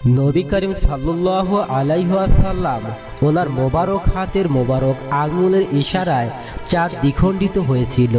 নবী করিম সাল্লাল্লাহু আলাইহি ওয়াসাল্লাম ওনার মোবারক হাতের মোবারক আঙুলের ইশারায় চাঁদ দ্বিখণ্ডিত হয়েছিল।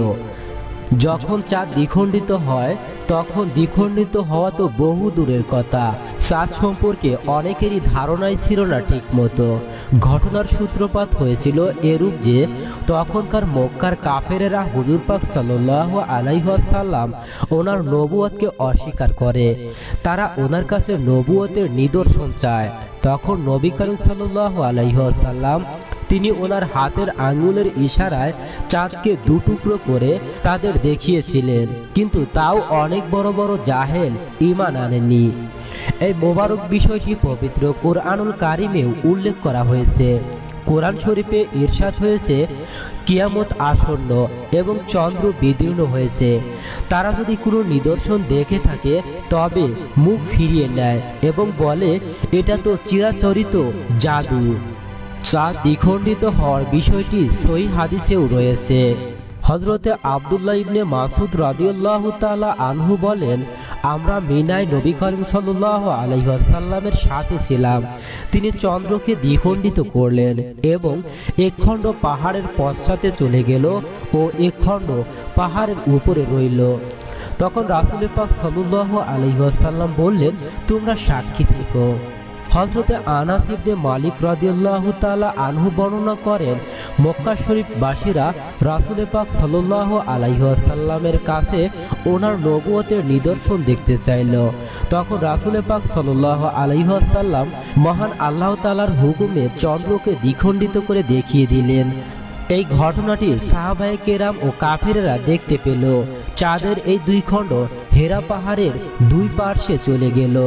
যখন চাঁদ দ্বিখণ্ডিত হয় তখন দ্বিখণ্ডিত হওয়া তো বহু দূরের কথা, চাঁদ সম্পর্কে অনেকেরই ধারণাই ছিল না ঠিক মতো। ঘটনার সূত্রপাত হয়েছিল এরূপ যে তখনকার মক্কার কাফেরেরা হুজুর পাক সাল্লাল্লাহু আলাইহি ওয়াসাল্লাম ওনার নবুয়তকে অস্বীকার করে। তারা ওনার কাছে নবুয়তের নিদর্শন চায়। তখন নবী করিম সাল্লাল্লাহু আলাইহি ওয়াসাল্লাম তিনি ওনার হাতের আঙ্গুলের ইশারায় চাঁদকে দুটুকরো করে তাদের দেখিয়েছিলেন, কিন্তু তাও অনেক বড় বড় জাহেল ঈমান আনেননি। এই মোবারক বিষয়টি পবিত্র কোরআনুল কারিমেও উল্লেখ করা হয়েছে। কোরআন শরীফে ইরশাদ হয়েছে, কিয়ামত আসন্ন এবং চন্দ্র বিদীর্ণ হয়েছে। তারা যদি কোনো নিদর্শন দেখে থাকে তবে মুখ ফিরিয়ে নেয় এবং বলে এটা তো চিরাচরিত জাদু। চাঁদ দ্বিখণ্ডিত হওয়ার বিষয়টি সহিহ হাদিসেও রয়েছে। হযরতে আব্দুল্লাহ ইবনে মাসউদ রাদিয়াল্লাহু তাআলা আনহু বলেন, আমরা মিনায় নবী করিম সাল্লাল্লাহু আলাইহি ওয়াসাল্লামের সাথে ছিলাম। তিনি চন্দ্রকে দ্বিখণ্ডিত করলেন এবং এক খণ্ড পাহাড়ের পশ্চাতে চলে গেল ও এক খণ্ড পাহাড়ের উপরে রইল। তখন রাসূল পাক সাল্লাল্লাহু আলাইহি ওয়াসাল্লাম বললেন, তোমরা সাক্ষী থেকো। হযরতে আনাস ইবনে মালিক রাদিয়াল্লাহু তাআলা আনহু বর্ণনা করেন, মক্কা শরীফ বাসীরা রাসূল পাক সাল্লাল্লাহু আলাইহি ওয়াসাল্লামের কাছে ওনার নবুয়তের নিদর্শন দেখতে চাইল। তখন রাসূল পাক সাল্লাল্লাহু আলাইহি ওয়াসাল্লাম মহান আল্লাহ তাআলার হুকুমে চন্দ্রকে দ্বিখণ্ডিত করে দেখিয়ে দিলেন। এই ঘটনাটি সাহাবায়ে কেরাম ও কাফেরেরা দেখতে পেল। চাঁদের এই দুই খণ্ড হেরা পাহাড়ের দুই পার্শ্বে চলে গেল।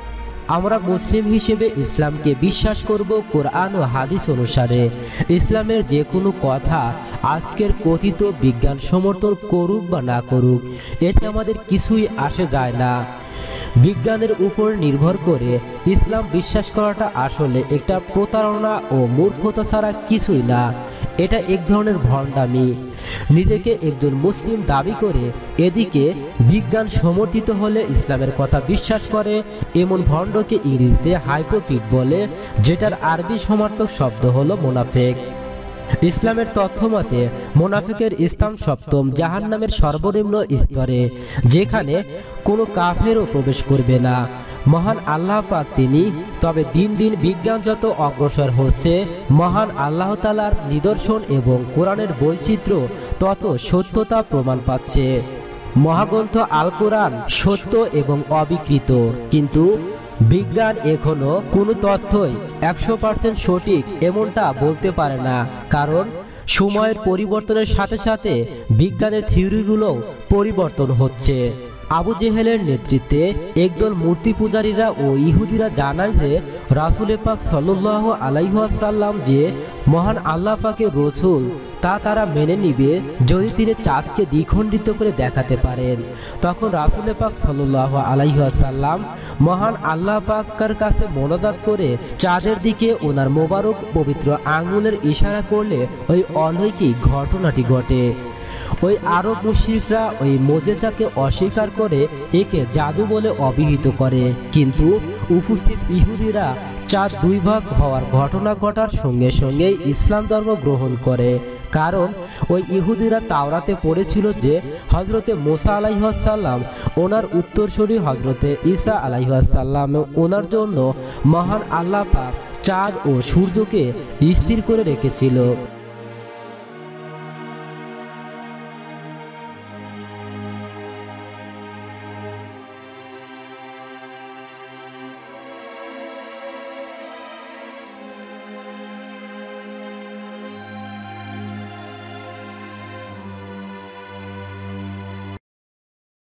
আমরা মুসলিম হিসেবে ইসলামকে বিশ্বাস করব কোরআন ও হাদিস অনুসারে। ইসলামের যে কোনো কথা আজকের কথিত বিজ্ঞান সমর্থন করুক বা না করুক, এতে আমাদের কিছুই আসে যায় না। বিজ্ঞানের উপর নির্ভর করে ইসলাম বিশ্বাস করাটা আসলে একটা প্রতারণা ও মূর্খতা ছাড়া কিছুই না। এটা এক ধরনের ভণ্ডামি। নিজেকে একজন মুসলিম দাবি করে এদিকে বিজ্ঞান সমর্থিত হলে ইসলামের কথা বিশ্বাস করে, এমন ভণ্ডকে ইংরেজিতে হাইপোক্রিট বলে, যেটার আরবি সমার্থক শব্দ হলো মুনাফিক। ইসলামের তথ্যমতে মুনাফিকের স্থান সপ্তম জাহান্নামের সর্বনিম্ন স্তরে, যেখানে কোনো কাফেরও প্রবেশ করবে না। মহান আল্লাহ পাক তিনি। তবে দিন দিন বিজ্ঞান যত অগ্রসর হচ্ছে, মহান আল্লাহ তাআলার নিদর্শন এবং কোরআনের বৈচিত্র্য তত সত্যতা প্রমাণ পাচ্ছে। মহাগ্রন্থ আল কোরআন সত্য এবং অবিকৃত, কিন্তু বিজ্ঞান এখনো কোনো তথ্যই 100% সঠিক এমনটা বলতে পারে না, কারণ সময়ের পরিবর্তনের সাথে সাথে বিজ্ঞানের থিওরিগুলোও পরিবর্তন হচ্ছে। আবু জেহেলের নেতৃত্বে একদল মূর্তি পূজারীরা ও ইহুদিরা জানায় যে রাসূল পাক সাল্লাল্লাহু আলাইহি ওয়াসাল্লাম যে মহান আল্লাহ পাকের রাসূল, তা তারা মেনে নিবে যদি তিনি চাঁদকে দ্বিখণ্ডিত করে দেখাতে পারেন। তখন রাসূল পাক সাল্লাল্লাহু আলাইহি ওয়াসাল্লাম মহান আল্লাহ পাকের কাছে মোনাজাত করে চাঁদের দিকে ওনার মোবারক পবিত্র আঙ্গুলের ইশারা করলে ওই অলৌকিক ঘটনাটি ঘটে। ওই আরব মুশরিকরা ওই মুজিজাকে অস্বীকার করে একে জাদু বলে অভিহিত করে, কিন্তু উপস্থিত ইহুদিরা চাঁদ দুই ভাগ হওয়ার ঘটনা ঘটার সঙ্গে সঙ্গে ইসলাম ধর্ম গ্রহণ করে। কারণ ওই ইহুদিরা তাওরাতে পড়েছিল যে হযরতে মুসা আলাইহিস সালাম ওনার উত্তরসূরি হযরতে ঈসা আলাইহিস সালাম ওনার জন্য মহান আল্লাহ পাক চাঁদ ও সূর্যকে স্থির করে রেখেছিল।